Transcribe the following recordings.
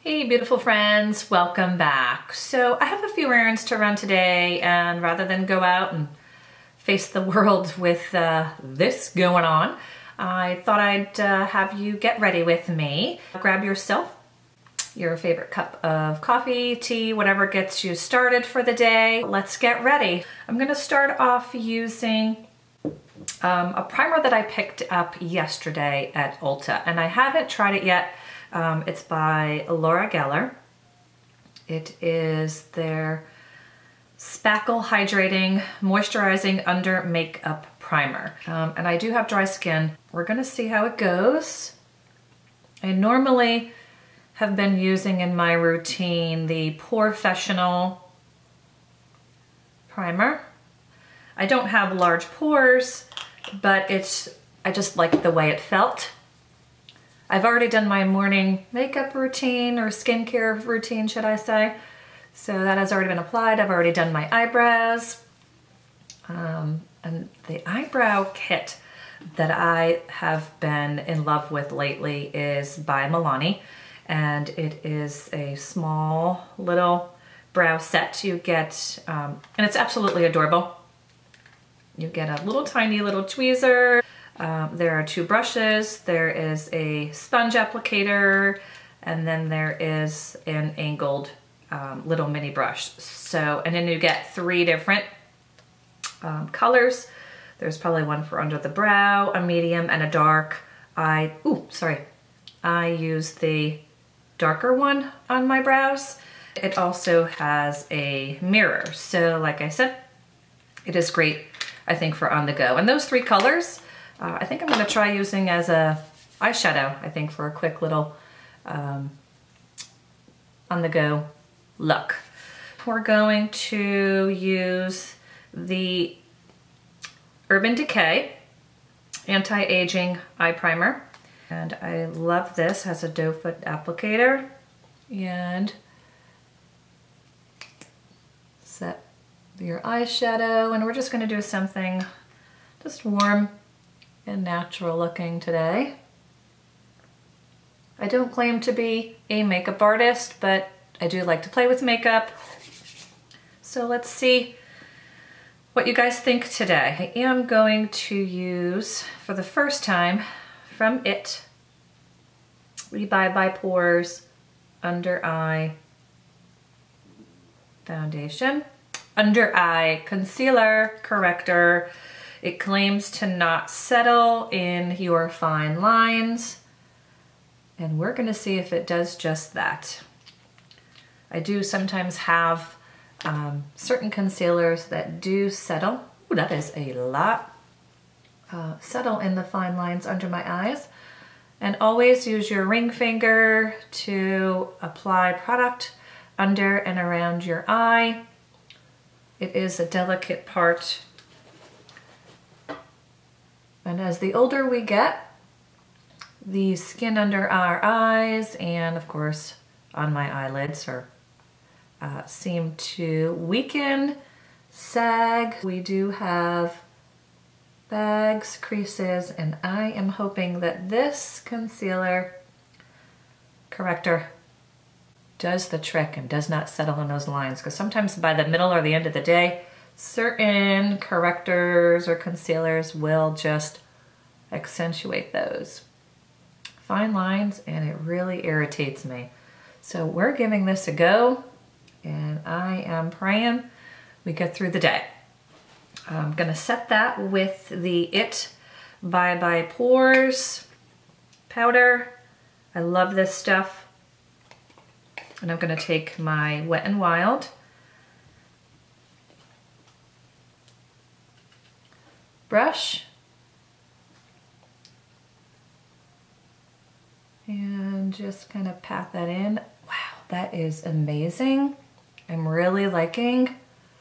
Hey beautiful friends, welcome back. So I have a few errands to run today, and rather than go out and face the world with this going on, I thought I'd have you get ready with me. Grab yourself your favorite cup of coffee, tea, whatever gets you started for the day. Let's get ready. I'm gonna start off using a primer that I picked up yesterday at Ulta, and I haven't tried it yet. It's by Laura Geller. It is their Spackle Hydrating Moisturizing Under Makeup Primer. And I do have dry skin. We're gonna see how it goes. I normally have been using in my routine the POREfessional primer. I don't have large pores, but I just like the way it felt. I've already done my morning makeup routine, or skincare routine, should I say. So that has already been applied. I've already done my eyebrows. And the eyebrow kit that I have been in love with lately is by Milani. And it is a small little brow set you get, and it's absolutely adorable. You get a little tiny little tweezer. There are two brushes, there is a sponge applicator, and then there is an angled little mini brush. So, and then you get three different colors. There's probably one for under the brow, a medium, and a dark. I use the darker one on my brows. It also has a mirror. So like I said, it is great, I think, for on the go. And those three colors, I think I'm gonna try using as a eyeshadow, I think, for a quick little on the go look. We're going to use the Urban Decay Anti-Aging Eye Primer. And I love this, has a doe foot applicator. And set your eyeshadow, and we're just gonna do something just warm and natural looking today. I don't claim to be a makeup artist, but I do like to play with makeup. So let's see what you guys think today. I am going to use, for the first time, from IT, Rebuy by Pores Under Eye Foundation. Under Eye Concealer Corrector. It claims to not settle in your fine lines, and we're gonna see if it does just that. I do sometimes have certain concealers that do settle. Ooh, that is a lot. Settle in the fine lines under my eyes. And always use your ring finger to apply product under and around your eye. It is a delicate part. And as the older we get, the skin under our eyes and of course on my eyelids seem to weaken, sag. We do have bags, creases, and I am hoping that this concealer corrector does the trick and does not settle in those lines, because sometimes by the middle or the end of the day, certain correctors or concealers will just accentuate those fine lines, and it really irritates me. So we're giving this a go, and I am praying we get through the day. I'm gonna set that with the IT by Pores powder. I love this stuff. And I'm gonna take my Wet n Wild brush and just kind of pat that in. Wow, that is amazing. I'm really liking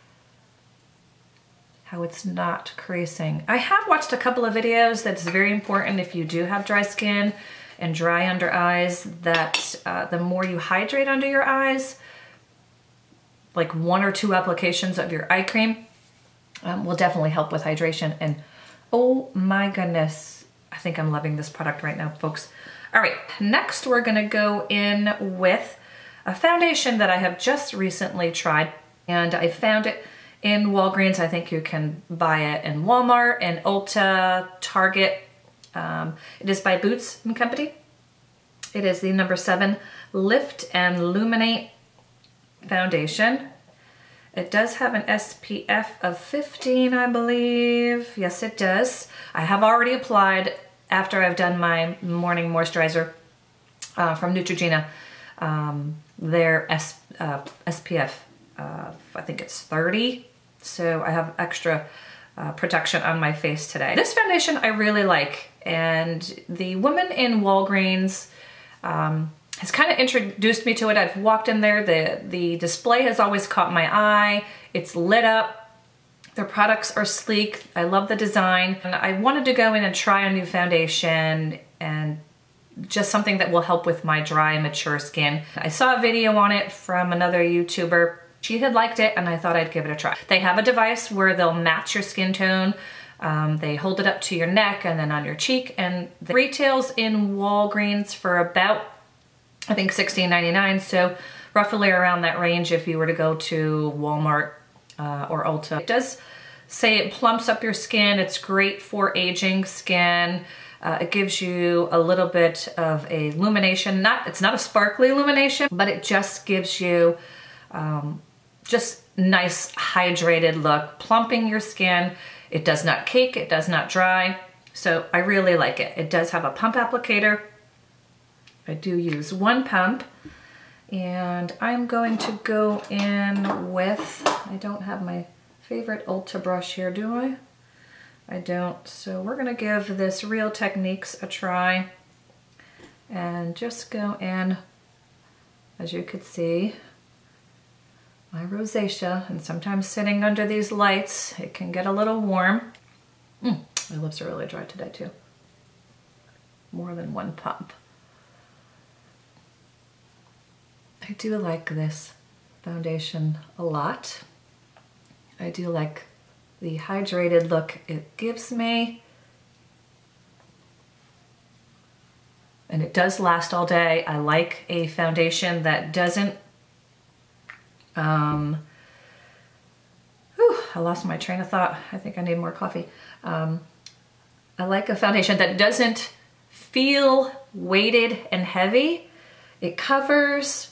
how it's not creasing. I have watched a couple of videos that's very important if you do have dry skin and dry under eyes, that the more you hydrate under your eyes, like 1 or 2 applications of your eye cream will definitely help with hydration. And oh my goodness, I think I'm loving this product right now, folks. All right, next we're gonna go in with a foundation that I have just recently tried, and I found it in Walgreens. I think you can buy it in Walmart and Ulta, Target. It is by Boots & Company. It is the number 7 Lift and Luminate foundation. It does have an SPF of 15, I believe. Yes, it does. I have already applied after I've done my morning moisturizer from Neutrogena. Their SPF, I think it's 30. So I have extra protection on my face today. This foundation I really like, and the woman in Walgreens has kind of introduced me to it. I've walked in there, the display has always caught my eye. It's lit up. Their products are sleek. I love the design. And I wanted to go in and try a new foundation, and just something that will help with my dry, mature skin. I saw a video on it from another YouTuber. She had liked it, and I thought I'd give it a try. They have a device where they'll match your skin tone. They hold it up to your neck and then on your cheek, and it retails in Walgreens for about, I think, $16.99, so roughly around that range if you were to go to Walmart or Ulta. It does say it plumps up your skin. It's great for aging skin. It gives you a little bit of a illumination. It's not a sparkly illumination, but it just gives you just nice hydrated look, plumping your skin. It does not cake, it does not dry, so I really like it. It does have a pump applicator. I do use 1 pump, and I'm going to go in with, I don't have my favorite Ulta brush here, do I? I don't, so we're gonna give this Real Techniques a try and just go in, as you could see, my rosacea, and sometimes sitting under these lights, it can get a little warm. My lips are really dry today too. More than 1 pump. I do like this foundation a lot. I do like the hydrated look it gives me. And it does last all day. I like a foundation that doesn't, I lost my train of thought. I think I need more coffee. I like a foundation that doesn't feel weighted and heavy. It covers,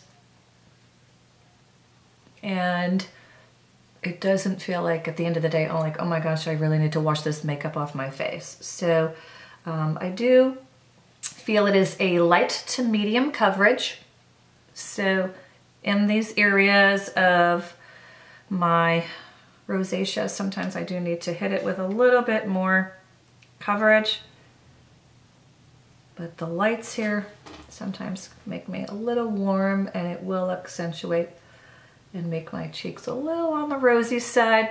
and it doesn't feel like at the end of the day, oh, like, oh my gosh, I really need to wash this makeup off my face. So I do feel it is a light to medium coverage. So in these areas of my rosacea, sometimes I do need to hit it with a little bit more coverage. But the lights here sometimes make me a little warm, and it will accentuate and make my cheeks a little on the rosy side.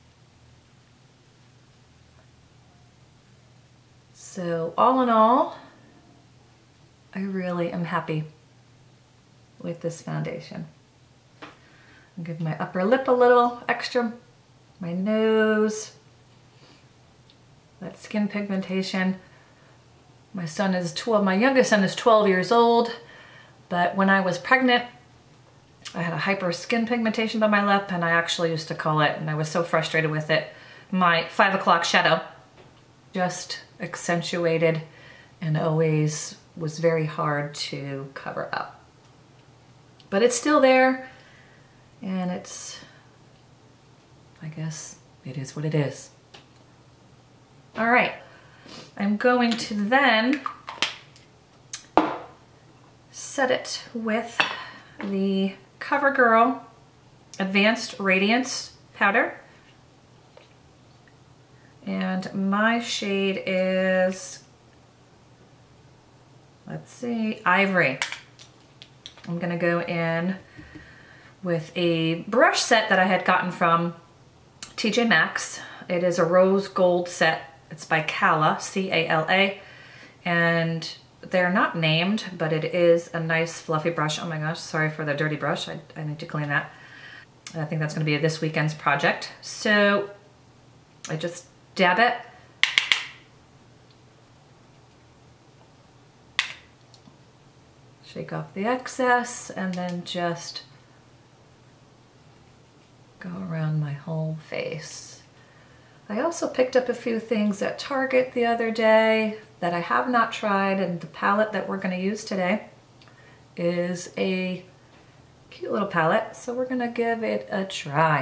So all in all, I really am happy with this foundation. I'll give my upper lip a little extra, my nose, that skin pigmentation. My youngest son is 12 years old, but when I was pregnant, I had a hyper skin pigmentation by my lip, and I actually used to call it, and I was so frustrated with it, my 5 o'clock shadow. Just accentuated and always was very hard to cover up. But it's still there, and it's, I guess, it is what it is. All right, I'm going to then set it with the CoverGirl Advanced Radiance Powder. And my shade is, let's see, Ivory. I'm gonna go in with a brush set that I had gotten from TJ Maxx. It is a rose gold set. It's by Cala, C-A-L-A. And they're not named, but it is a nice fluffy brush. Oh my gosh, sorry for the dirty brush. I need to clean that. I think that's gonna be this weekend's project. So I just dab it. Shake off the excess and then just go around my whole face. I also picked up a few things at Target the other day that I have not tried, and the palette that we're going to use today is a cute little palette, so we're going to give it a try.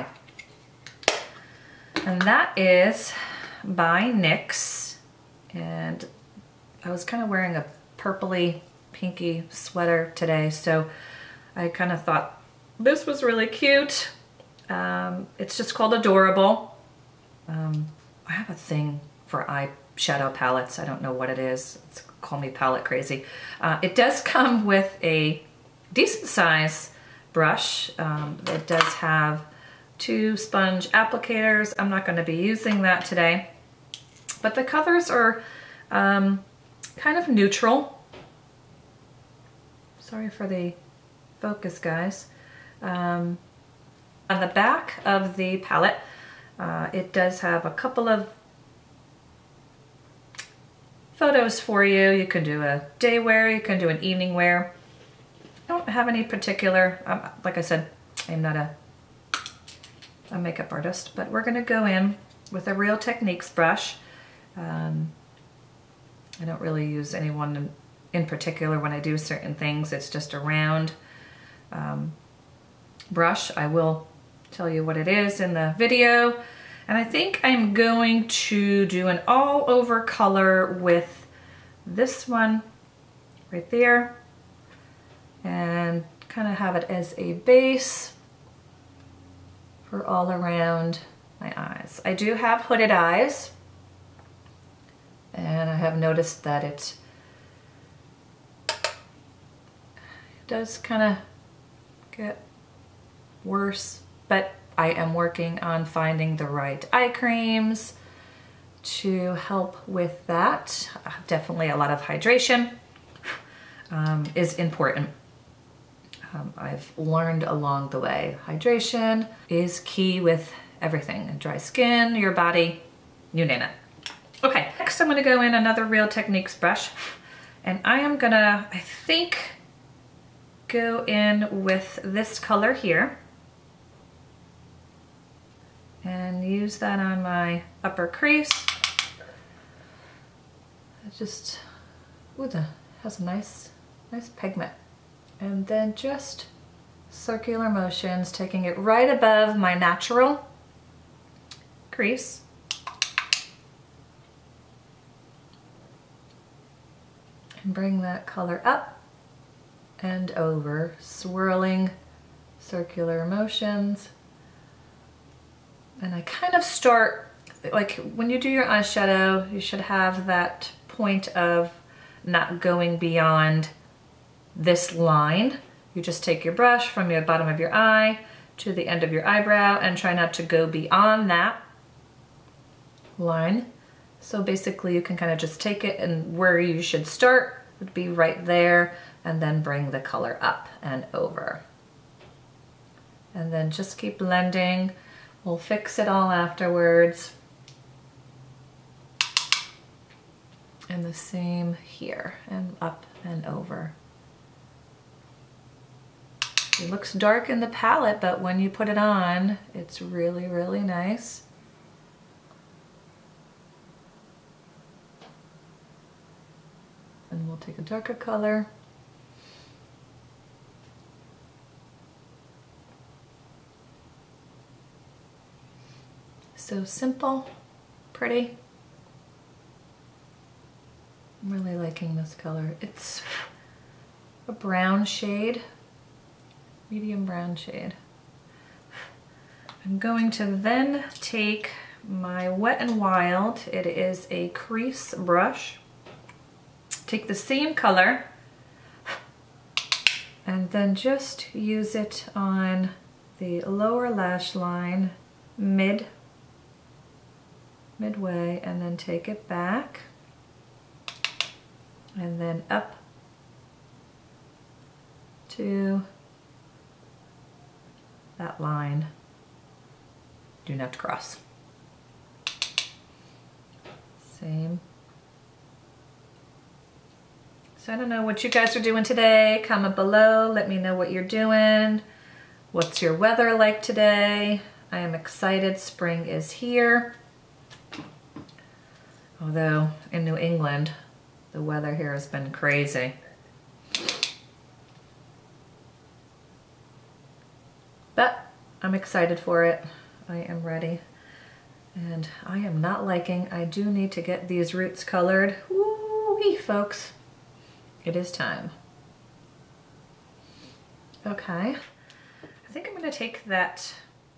And that is by NYX, and I was kind of wearing a purpley pinky sweater today, so I kind of thought this was really cute. It's just called Adorable. I have a thing for eyeshadow palettes. I don't know what it is. It's call me palette crazy. It does come with a decent size brush. It does have 2 sponge applicators. I'm not going to be using that today, but the colors are kind of neutral. Sorry for the focus, guys. On the back of the palette, it does have a couple of photos for you. You can do a day wear, you can do an evening wear. I don't have any particular, like I said, I'm not a makeup artist, but we're gonna go in with a Real Techniques brush. I don't really use anyone in particular when I do certain things. It's just a round brush. I will tell you what it is in the video. And I think I'm going to do an all over color with this one right there and kind of have it as a base for all around my eyes. I do have hooded eyes, and I have noticed that it does kind of get worse, but I am working on finding the right eye creams to help with that. Definitely a lot of hydration is important. I've learned along the way, hydration is key with everything. Dry skin, your body, you name it. Okay, next I'm gonna go in another Real Techniques brush, and I am gonna, I think, go in with this color here and use that on my upper crease. It just, ooh, that has a nice pigment. And then just circular motions, taking it right above my natural crease. And bring that color up and over, swirling circular motions. And I kind of start, like when you do your eyeshadow, you should have that point of not going beyond this line. You just take your brush from your bottom of your eye to the end of your eyebrow and try not to go beyond that line. So basically you can kind of just take it, and where you should start would be right there, and then bring the color up and over. And then just keep blending. We'll fix it all afterwards. And the same here, and up and over. It looks dark in the palette, but when you put it on, it's really, really nice. And we'll take a darker color. So simple, pretty. I'm really liking this color. It's a brown shade. Medium brown shade. I'm going to then take my Wet n Wild. It is a crease brush. Take the same color and then just use it on the lower lash line midway, and then take it back and then up to that line. Do not cross. So I don't know what you guys are doing today. Comment below, let me know what you're doing. What's your weather like today? I am excited, spring is here. Although in New England, the weather here has been crazy. But I'm excited for it. I am ready. And I am not liking, I do need to get these roots colored. Woo-wee, folks. It is time. Okay. I think I'm gonna take that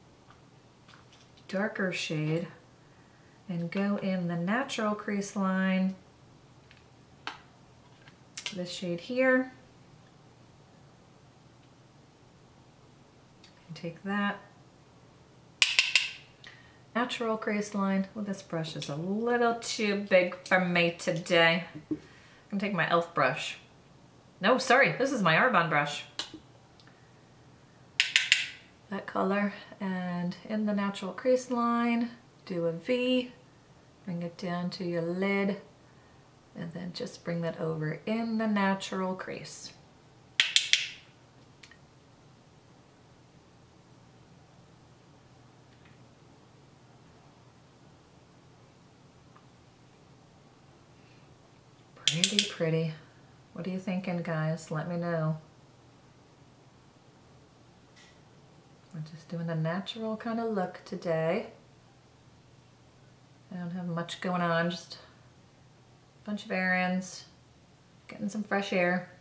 darker shade and go in the natural crease line. This shade here. And take that. Natural crease line. Well, this brush is a little too big for me today. I'm gonna take my e.l.f. brush. No, sorry, this is my Arbonne brush. That color, and in the natural crease line, do a V, bring it down to your lid, and then just bring that over in the natural crease. Pretty, pretty. What are you thinking, guys? Let me know. We're just doing a natural kind of look today. I don't have much going on, just a bunch of errands, getting some fresh air.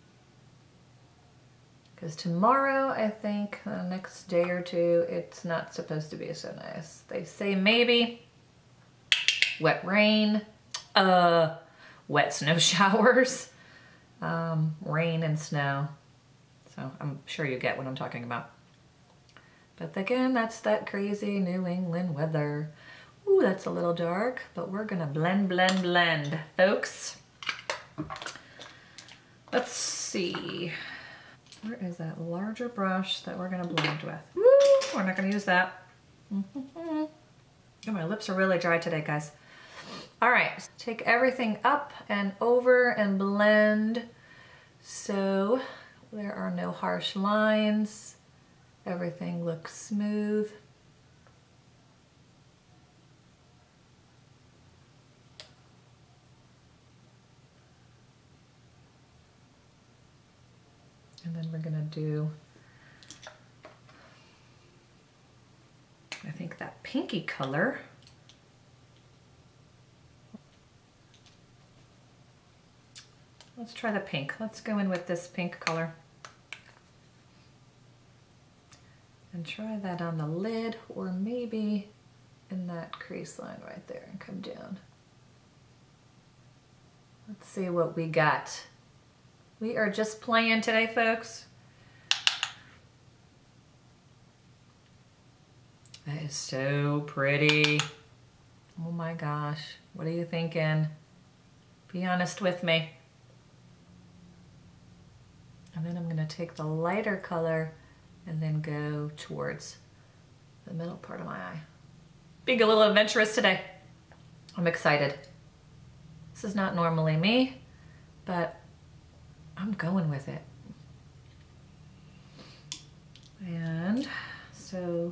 Because tomorrow, I think, the next day or two, it's not supposed to be so nice. They say maybe wet rain, wet snow showers, rain and snow. So I'm sure you get what I'm talking about. But again, that's that crazy New England weather. Ooh, that's a little dark, but we're gonna blend, blend, blend, folks. Let's see. Where is that larger brush that we're gonna blend with? Woo, we're not gonna use that. Oh, my lips are really dry today, guys. All right, take everything up and over and blend so there are no harsh lines. Everything looks smooth. And then we're gonna do, I think, that pinky color. Let's try the pink. Let's go in with this pink color. And try that on the lid, or maybe in that crease line right there, and come down. Let's see what we got. We are just playing today, folks. That is so pretty. Oh my gosh, what are you thinking? Be honest with me. And then I'm gonna take the lighter color and then go towards the middle part of my eye. Being a little adventurous today. I'm excited. This is not normally me, but I'm going with it. And so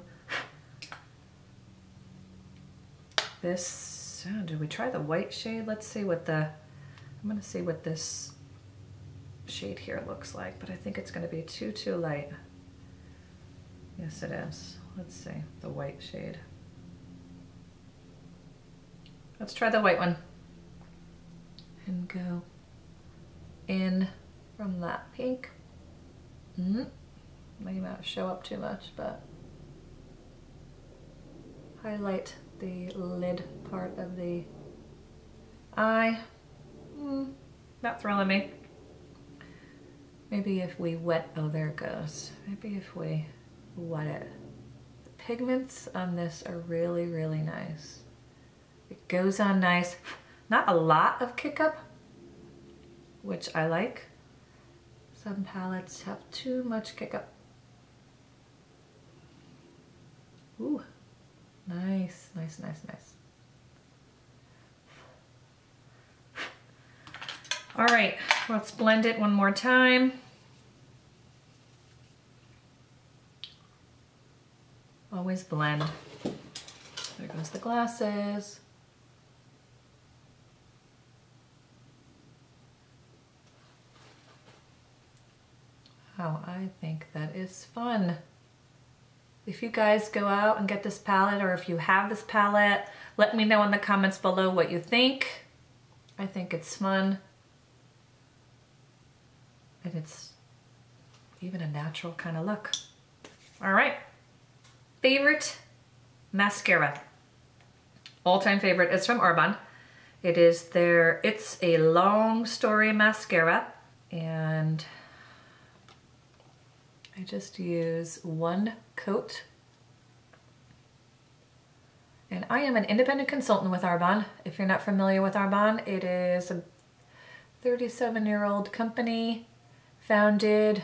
this, oh, did we try the white shade? Let's see what the, I'm gonna see what this shade here looks like, but I think it's gonna be too light. Yes, it is. Let's see, the white shade. Let's try the white one. And go in from that pink. May not show up too much, but highlight the lid part of the eye. Not thrilling me. Maybe if we wet, oh, there it goes. Maybe if we wet it. The pigments on this are really, really nice. It goes on nice. Not a lot of kick up, which I like. Some palettes have too much kick up. Ooh, nice, nice, nice, nice. All right, let's blend it one more time. Always blend. There goes the glasses. Wow, I think that is fun. If you guys go out and get this palette, or if you have this palette, let me know in the comments below what you think. I think it's fun. And it's even a natural kind of look. All right, favorite mascara. All-time favorite is from Arbonne. It is their It's a Long Story mascara, and I just use one coat. And I am an independent consultant with Arbonne. If you're not familiar with Arbonne, it is a 37-year-old company founded,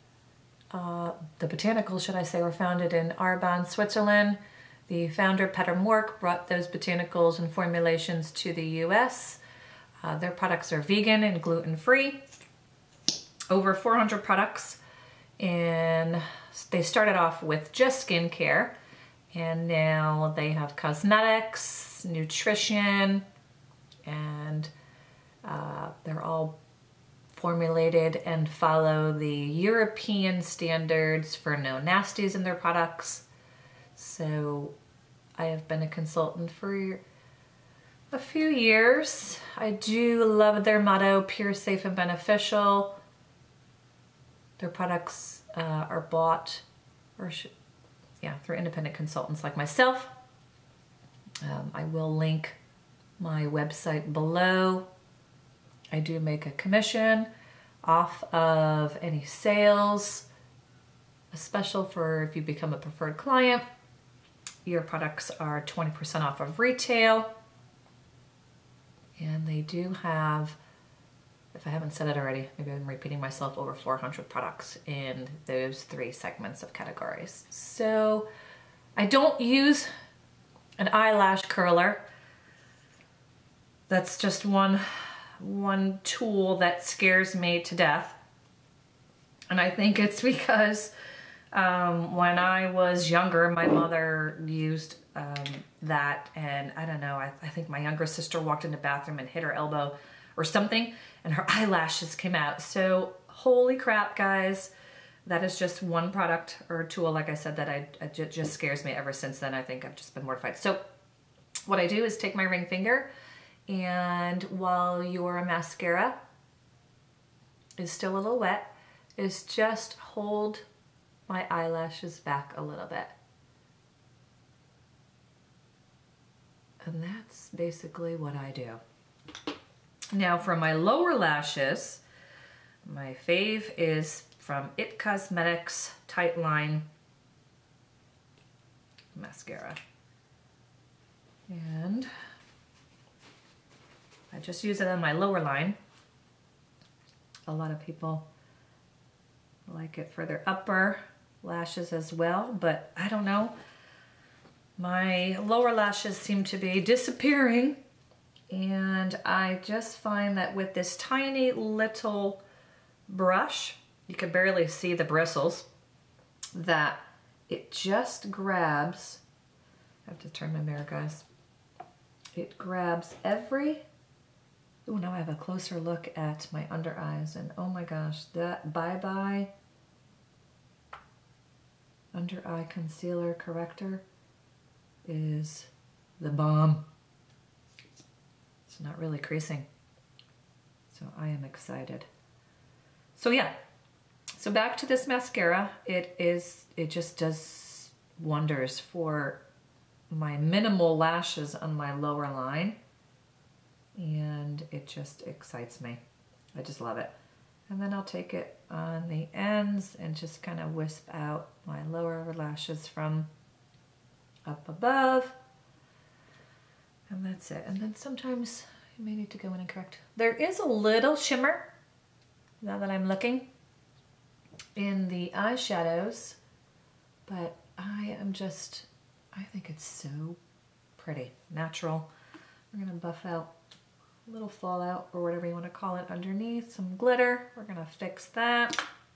the botanicals, should I say, were founded in Arbonne, Switzerland. The founder, Peter Mork, brought those botanicals and formulations to the US. Their products are vegan and gluten-free. Over 400 products. And they started off with just skincare, and now they have cosmetics, nutrition, and they're all formulated and follow the European standards for no nasties in their products. So I have been a consultant for a few years. I do love their motto, pure, safe, and beneficial. Their products are bought through independent consultants like myself. I will link my website below. I do make a commission off of any sales, a special for if you become a preferred client. Your products are 20% off of retail. And they do have, if I haven't said it already, maybe I'm repeating myself, over 400 products in those 3 segments of categories. So I don't use an eyelash curler. That's just one tool that scares me to death. And I think it's because when I was younger, my mother used that, and I don't know, I think my younger sister walked in the bathroom and hit her elbow or something, and her eyelashes came out. So holy crap, guys, that is just one product or tool, like I said, that just scares me. Ever since then, I think I've just been mortified. So what I do is take my ring finger, and while your mascara is still a little wet, is just hold my eyelashes back a little bit. And that's basically what I do. Now for my lower lashes, my fave is from IT Cosmetics Tight Line mascara. And I just use it on my lower line. A lot of people like it for their upper lashes as well, but I don't know. My lower lashes seem to be disappearing, and I just find that with this tiny little brush, you can barely see the bristles, that it just grabs, I have to turn my mirror, guys. It grabs every, oh, now I have a closer look at my under eyes, and oh my gosh, that Bye Bye under eye concealer corrector is the bomb. It's not really creasing, so I am excited. So yeah, so back to this mascara. It just does wonders for my minimal lashes on my lower line, and it just excites me. I just love it. And then I'll take it on the ends and just kind of wisp out my lower lashes from up above. And that's it. And then sometimes you may need to go in and correct. There is a little shimmer, now that I'm looking, in the eyeshadows, but I think it's so pretty. Natural. We're gonna buff out a little fallout or whatever you want to call it underneath, some glitter. We're gonna fix that.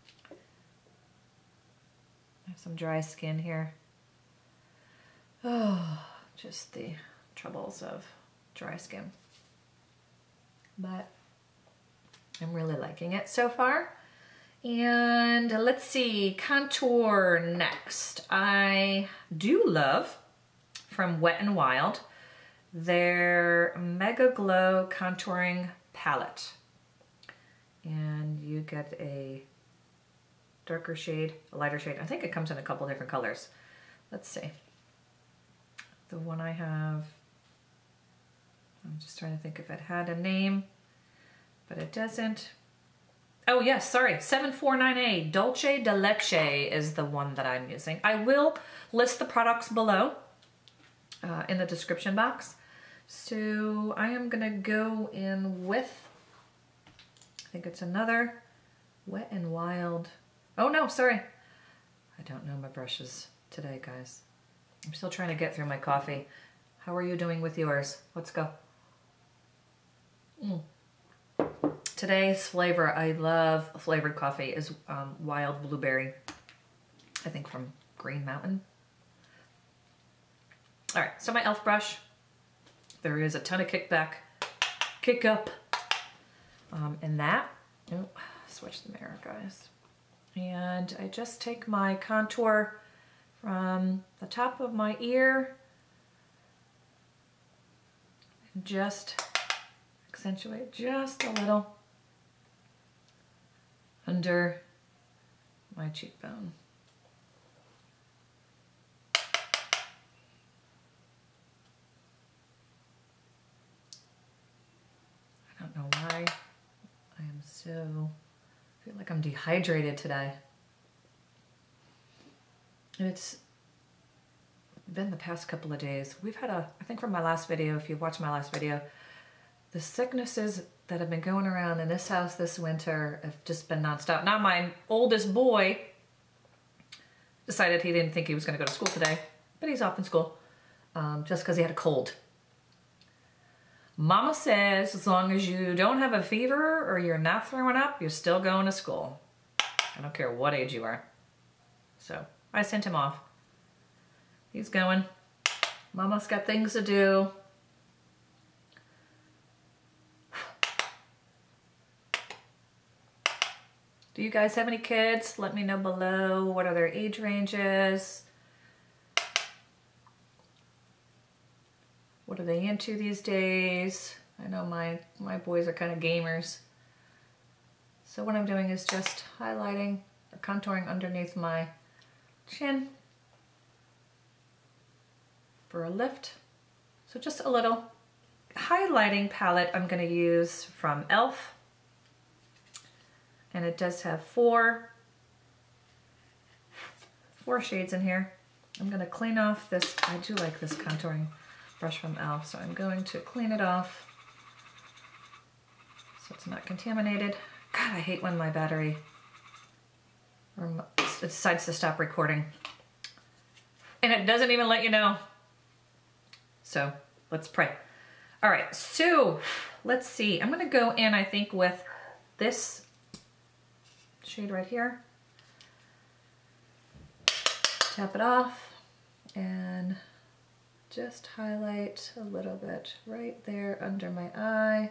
I have some dry skin here. Oh, just the troubles of dry skin. But I'm really liking it so far. And let's see, contour next. I do love, from Wet n Wild, their Mega Glow Contouring Palette. And you get a darker shade, a lighter shade. I think it comes in a couple different colors. Let's see. The one I have, I'm just trying to think if it had a name, but it doesn't. Oh yes, sorry, 749A, Dolce de Leche is the one that I'm using. I will list the products below in the description box. So I am gonna go in with, I think it's another Wet n Wild. Oh no, sorry. I don't know my brushes today, guys. I'm still trying to get through my coffee. How are you doing with yours? Let's go. Today's flavor, I love flavored coffee, is wild blueberry. I think from Green Mountain. All right, so my e.l.f. brush. There is a ton of kick up in that. Oh, switch the mirror, guys. And I just take my contour from the top of my ear and just accentuate just a little under my cheekbone. I don't know why I am so, I feel like I'm dehydrated today. It's been the past couple of days. We've had I think from my last video, if you watched my last video, the sicknesses that have been going around in this house this winter have just been nonstop. Now my oldest boy decided he didn't think he was gonna go to school today, but he's off in school just because he had a cold. Mama says as long as you don't have a fever or you're not throwing up, you're still going to school. I don't care what age you are. So I sent him off. He's going. Mama's got things to do. Do you guys have any kids? Let me know below. What are their age ranges? What are they into these days? I know my boys are kind of gamers. So what I'm doing is just highlighting or contouring underneath my chin for a lift. So just a little highlighting palette I'm going to use from e.l.f. And it does have four shades in here. I'm going to clean off this. I do like this contouring brush from e.l.f. So I'm going to clean it off so it's not contaminated. God, I hate when my battery decides to stop recording. And it doesn't even let you know. So let's pray. All right, so let's see. I'm gonna go in, I think, with this shade right here. Tap it off and just highlight a little bit right there under my eye.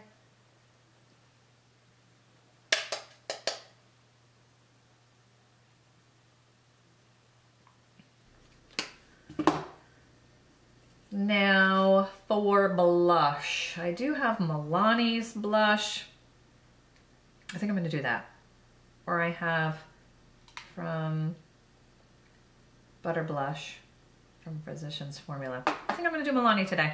Now for blush, I do have Milani's blush. I think I'm gonna do that. Or I have from Butter Blush from Physicians Formula. I think I'm gonna do Milani today.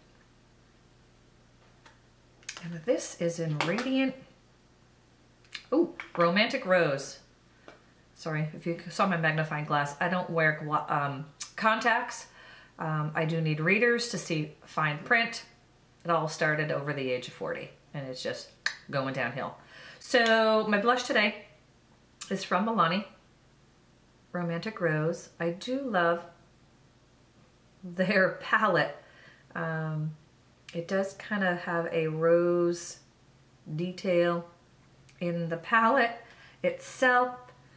And this is in Radiant, ooh, Romantic Rose. Sorry, if you saw my magnifying glass, I don't wear contacts. I do need readers to see fine print. It all started over the age of 40 and it's just going downhill. So my blush today is from Milani, Romantic Rose. I do love their palette. It does kind of have a rose detail in the palette itself.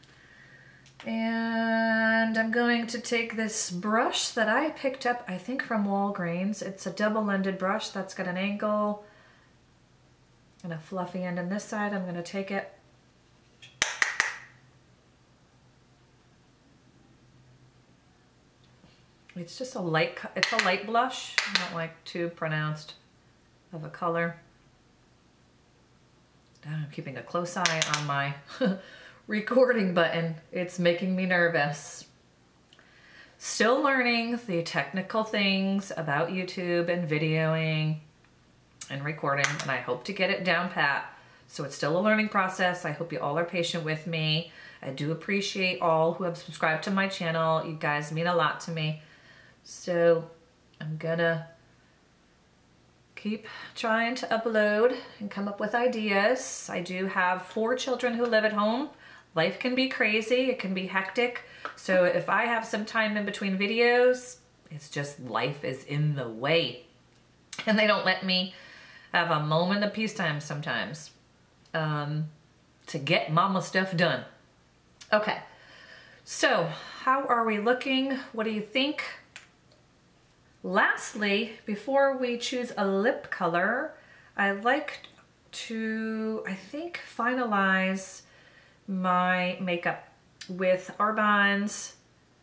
And I'm going to take this brush that I picked up, I think from Walgreens. It's a double-ended brush that's got an angle and a fluffy end on this side. I'm going to take it. It's just a light blush, not like too pronounced of a color. I'm keeping a close eye on my recording button. It's making me nervous. Still learning the technical things about YouTube and videoing and recording, and I hope to get it down pat. So it's still a learning process. I hope you all are patient with me. I do appreciate all who have subscribed to my channel. You guys mean a lot to me. So I'm gonna keep trying to upload and come up with ideas. I do have 4 children who live at home. Life can be crazy, it can be hectic. So if I have some time in between videos, it's just life is in the way. And they don't let me have a moment of peacetime sometimes to get mama stuff done. Okay, so how are we looking? What do you think? Lastly, before we choose a lip color, I like to, I think, finalize my makeup with Arbonne's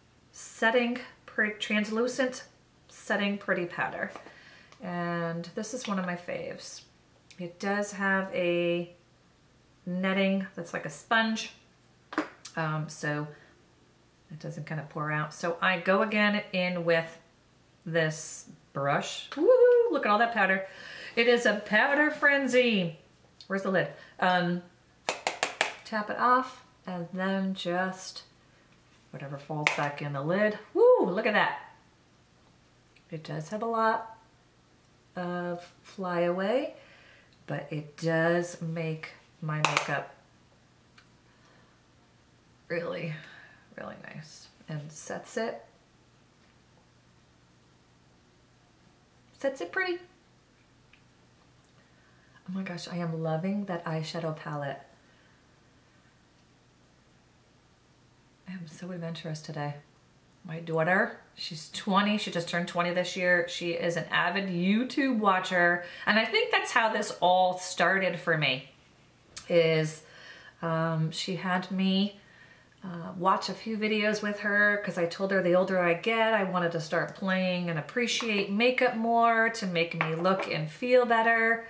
Translucent Setting Pretty Powder. And this is one of my faves. It does have a netting that's like a sponge, so it doesn't kind of pour out. So I go again in with this brush. Woo! Look at all that powder. It is a powder frenzy. Where's the lid? Tap it off and then just whatever falls back in the lid. Woo! Look at that. It does have a lot of flyaway, but it does make my makeup really, really nice and sets it pretty. Oh my gosh, I am loving that eyeshadow palette. I am so adventurous today. My daughter, she's 20, she just turned 20 this year. She is an avid YouTube watcher, and I think that's how this all started for me, is she had me watch a few videos with her because I told her the older I get, I wanted to start playing and appreciate makeup more to make me look and feel better.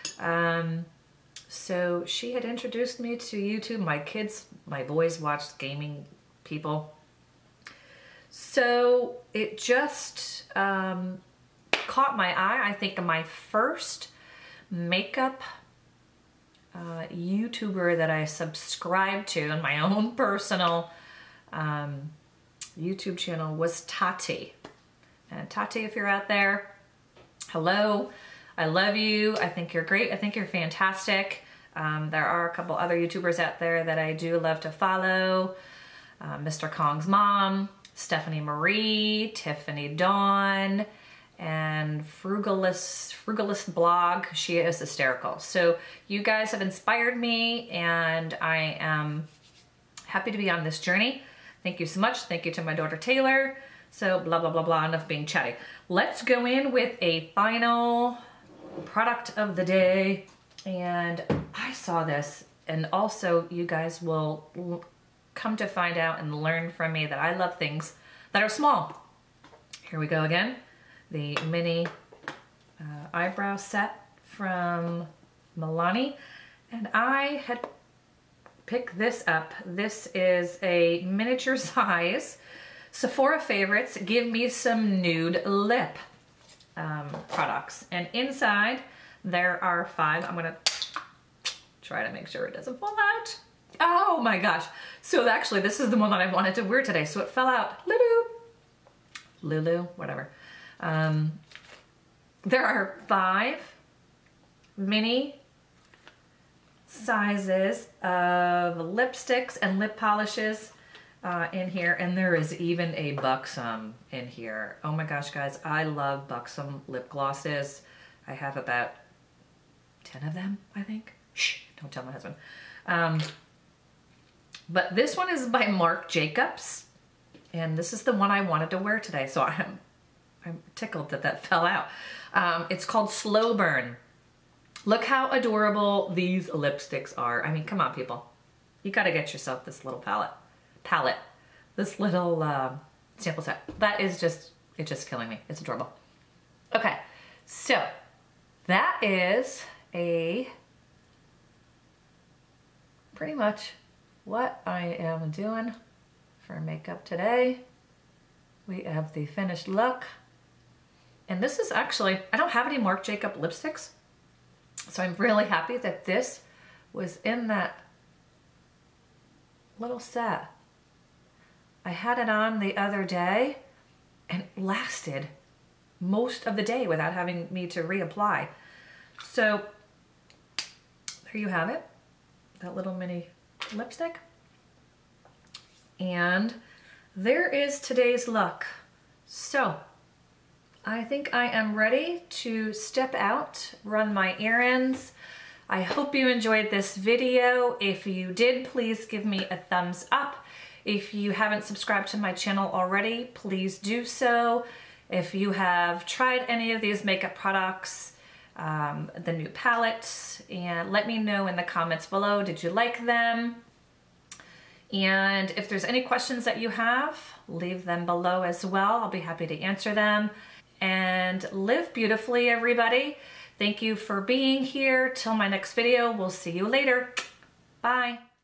So she had introduced me to YouTube. My boys watched gaming people. So it just caught my eye. I think my first makeup YouTuber that I subscribed to in my own personal YouTube channel was Tati. And Tati, if you're out there, hello. I love you. I think you're great. I think you're fantastic. There are a couple other YouTubers out there that I do love to follow. Mr. Kong's mom, Stephanie Marie, Tiffany Dawn, and Frugalist blog. She is hysterical. So you guys have inspired me, and I am happy to be on this journey. Thank you so much. Thank you to my daughter Taylor. So blah, blah, blah, blah, enough being chatty. Let's go in with a final product of the day. And I saw this, and also you guys will come to find out and learn from me that I love things that are small. Here we go again. The mini eyebrow set from Milani, and I had picked this up. This is a miniature size Sephora Favorites Give Me Some Nude Lip products, and inside there are 5. I'm gonna try to make sure it doesn't fall out. Oh my gosh. So actually this is the one that I wanted to wear today, so it fell out. Lulu, whatever. There are 5 mini sizes of lipsticks and lip polishes in here, and there is even a Buxom in here. Oh my gosh, guys, I love Buxom lip glosses. I have about 10 of them, I think. Shh, don't tell my husband. But this one is by Marc Jacobs, and this is the one I wanted to wear today, so I'm tickled that that fell out. It's called Slow Burn. Look how adorable these lipsticks are. I mean, come on, people. You gotta get yourself this little palette, this little sample set. That is just, it's just killing me. It's adorable. Okay, so that is pretty much what I am doing for makeup today. We have the finished look. And this is actually, I don't have any Marc Jacobs lipsticks, so I'm really happy that this was in that little set. I had it on the other day and it lasted most of the day without having me to reapply. So there you have it, that little mini lipstick. And there is today's look. So I think I am ready to step out, run my errands. I hope you enjoyed this video. If you did, please give me a thumbs up. If you haven't subscribed to my channel already, please do so. If you have tried any of these makeup products, the new palettes, and let me know in the comments below, did you like them? And if there's any questions that you have, leave them below as well. I'll be happy to answer them. And live beautifully, everybody. Thank you for being here. Till my next video, we'll see you later. Bye.